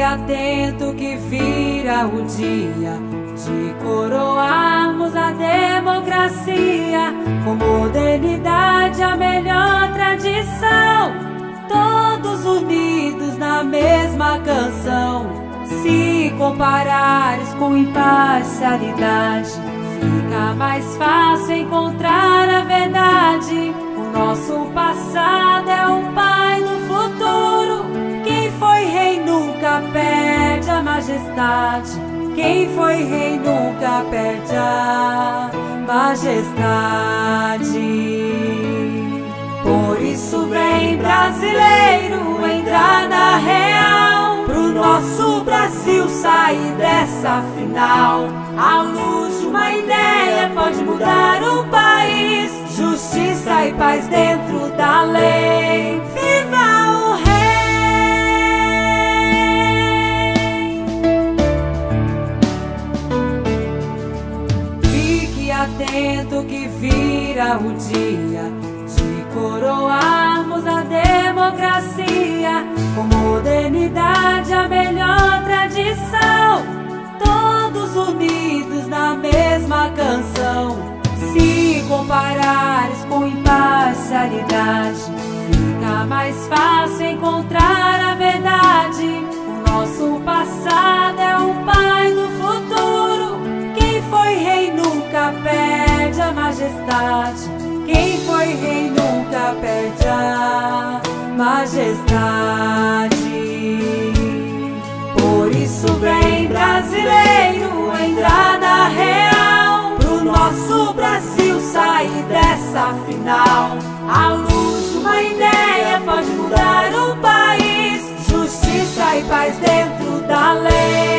atento que vira o dia de coroarmos a democracia com modernidade, a melhor tradição, todos unidos na mesma canção. Se comparares com imparcialidade, fica mais fácil encontrar a verdade. O nosso passado é o pai do futuro. Quem foi rei nunca perde a majestade. Quem foi rei nunca perde a majestade. Por isso vem, brasileiro, entrar na real, pro nosso Brasil sair dessa final. A luz de uma ideia pode mudar o país. Justiça e paz dentro da lei. Viva o rei! Fique atento que vira o dia de coroarmos a democracia com modernidade, a melhor tradição, todos unidos na mesma canção. Se comparares com imparcialidade, fica mais fácil encontrar a verdade. O nosso passado é o pai do futuro. Quem foi rei nunca perde a majestade. Quem foi rei nunca perde a majestade. Por isso vem, brasileiro, entrar na real, pro nosso Brasil sair dessa final. A luz de uma ideia pode mudar o país. Justiça e paz dentro da lei.